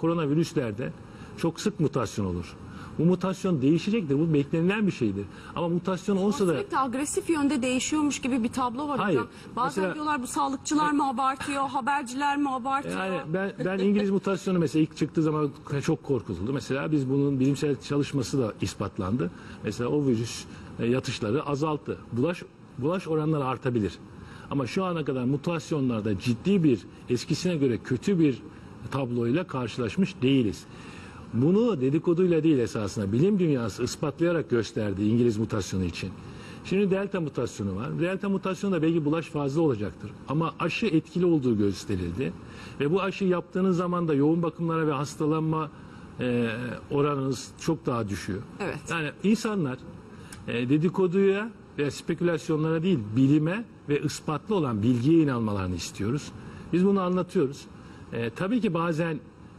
koronavirüslerde çok sık mutasyon olur. Bu mutasyon değişecektir. Bu beklenilen bir şeydir. Ama mutasyon olsa da... Sürekli agresif yönde değişiyormuş gibi bir tablo var. Hayır. Hocam. Bazen Mesela, diyorlar bu sağlıkçılar mı abartıyor, haberciler mi abartıyor? yani ben İngiliz mutasyonu mesela ilk çıktığı zaman çok korkutuldu. Mesela biz bunun bilimsel çalışması da ispatlandı. Mesela o virüs yatışları azalttı. Bulaş oranları artabilir. Ama şu ana kadar mutasyonlarda ciddi bir, eskisine göre kötü bir tabloyla karşılaşmış değiliz. Bunu dedikoduyla değil, esasında bilim dünyası ispatlayarak gösterdi İngiliz mutasyonu için. Şimdi delta mutasyonu var. Delta mutasyonu da belki bulaş fazla olacaktır. Ama aşı etkili olduğu gösterildi. Ve bu aşı yaptığınız zaman da yoğun bakımlara ve hastalanma oranınız çok daha düşüyor. Evet. Yani insanlar dedikoduya ve spekülasyonlara değil, bilime ve ispatlı olan bilgiye inanmalarını istiyoruz. Biz bunu anlatıyoruz. Tabii ki bazen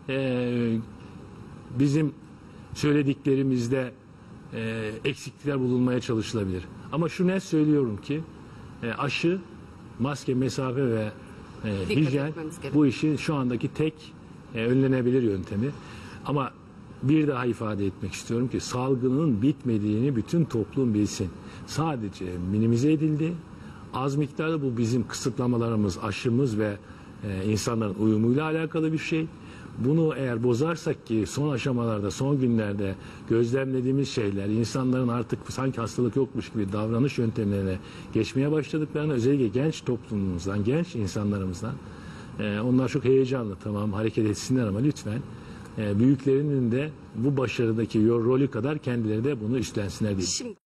bizim söylediklerimizde eksiklikler bulunmaya çalışılabilir. Ama şu net söylüyorum ki aşı, maske, mesafe ve hijyen bu işin şu andaki tek önlenebilir yöntemi. Ama bir daha ifade etmek istiyorum ki salgının bitmediğini bütün toplum bilsin. Sadece minimize edildi. Az miktarda bu bizim kısıtlamalarımız, aşımız ve insanların uyumuyla alakalı bir şey. Bunu eğer bozarsak ki son aşamalarda, son günlerde gözlemlediğimiz şeyler, insanların artık sanki hastalık yokmuş gibi davranış yöntemlerine geçmeye başladıklarını, özellikle genç toplumumuzdan, genç insanlarımızdan, onlar çok heyecanlı, tamam hareket etsinler ama lütfen büyüklerinin de bu başarıdaki rolü kadar kendileri de bunu üstlensinler diye.